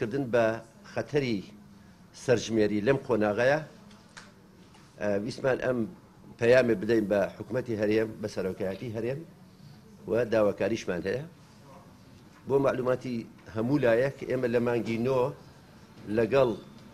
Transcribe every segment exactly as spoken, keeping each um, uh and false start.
باسکردن بە خەتەری سەرژمێری لەم قۆناغەیە ویسمان ئەم پەیامێ بدەین بە حکوومەتی هەرێم بە سەرۆکایەتی هەرێم و داواکاریشمان هەیە بۆ معلوماتی هەموو لایەک ئێمە لە مانگی نۆ لەگەڵ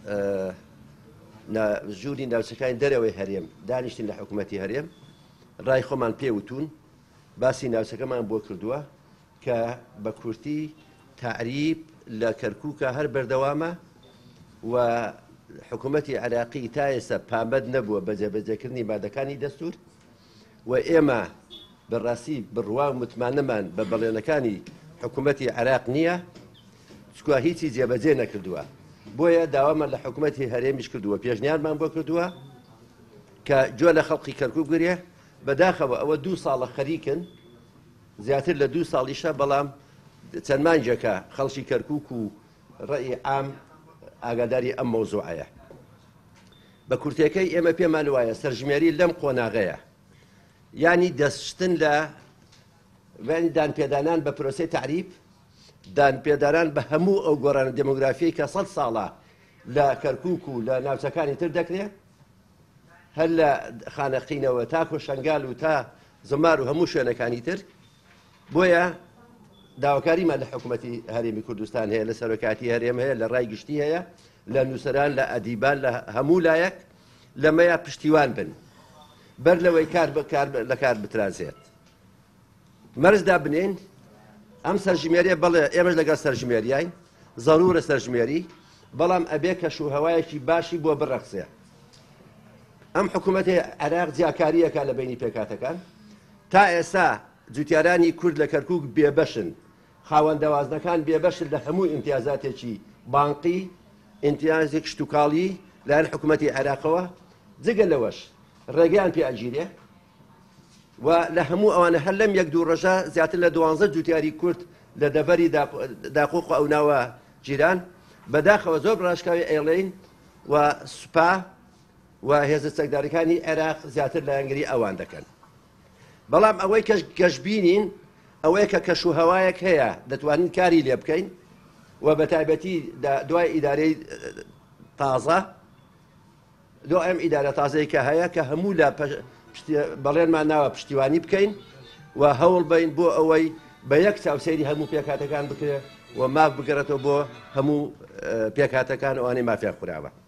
ژووری ناوچەکانی دەرەوەی هەرێم دانیشتین لە حکوومەتی هەرێم ڕای خۆمان پێوتون باسی ناوچەکەمان بۆ کردووە کە بە کورتی تعریب لە کەرکووکە هەر بەردەوامە و حکوومەتی عراقی تا ئێستا پامەد نەبووە بە جێبەجێکردنی مادەکانی دەستور و ئێمە بەڕاستی بڕوا و متمانەمان بە بەڵێنەکانی حکوومەتی عراق نییە چکووە هیچی جێبەجێ نەکردووە بۆیە داوامان لە حکوومەتی هەرێمیش کردووە پێشنیارمان بۆ کردووە کە جۆ لە خەڵقی کەرکووک گرێ بەداخەوە ئەوە دوو ساڵە خەریکن زیاتر لە دوو ساڵیشە بەڵام چەند مانجێکە خەڵکی کەرکووک و ڕێی عام ئاگاداری ئەم مەوزوعەیە بە کورتەکەی ئێمە پێمان وایە سەرژمێری لەم قۆناغەیە یعنی دەستشتن لە دانپێدانان بە پرۆسەی تعریب دانپێداران بە هەموو ئەو گۆڕانە دموگرافیی کە سەد ساڵە لە کەرکووک و لە ناوچەکانی تر دەکرێت هەر لە خانەقینەوە تا کۆشەنگال و تا زمار و هەموو شوێنەکانی تر بۆیە داواکاریمان لە حکوومەتی هەرێمی کوردستان هەیە لە سەرۆکاتی هەرێم هەیە لە ڕای گشتی هەیە لە نووسەران لە ئەدیبان لە هەموو لایەک لەمەیە پشتیوان بن بەر لەوەی کار لە کار بترازێت مەرزدا بنێن ئەم سەرژمێریە بەڵێ ئێمەش لەگەڵ سەرژمێریای زەرورە سەرژمێری بەڵام ئەبێ کەشوهەوایەکی باشی بۆ بڕەخسێ ئەم حکوومەتی عراق جیاکاریەکە لە بینی پێکاتەکان تا ئێستا جوتیارانی کورد لە کەرکووک بێبەشن خاوەندەوازنەکان بێبەشن لە هەموو ئیمتیازاتێکی بانقی ئیمتیازێک شتوکاڵی لەلایەن حکوومەتی عێراقەوە جگە لەوەش ڕێگەیان پێ ئەگیرێ و لە هەموو ئەوانە هەر لەم یەک دوو ڕۆژە زیاتر لە دوانزە جوتیاری کورد لە دەڤەری داقوق ئەو ناوە جیران بەداخەوە زۆر ڕاشکاوی ئێڵین و سوپا و هێزە چەکدارەکانی عێراق زیاتر لە یانگری ئەوان دەکەن بەڵام ئەوەی کە گەشببینین ئەوەیە کە کەشوهەوایەک هەیە دەتوانین کاری لێ بکەین و بە تایبەتی دوای ئیدارەی تازە دو ئەم ئیدارە تازەی کە هەیە کە هەموو لە بەڵێنمان ناوە پشتیوانی بکەین و هەوڵ بین بۆ ئەوەی بە یەک چاوسەیری هەموو پێکاتەکان بکرێت و ماف بگەڕێتەوە بۆ هەموو پێکاتەکان ئەوانەی مافیا خوراوە.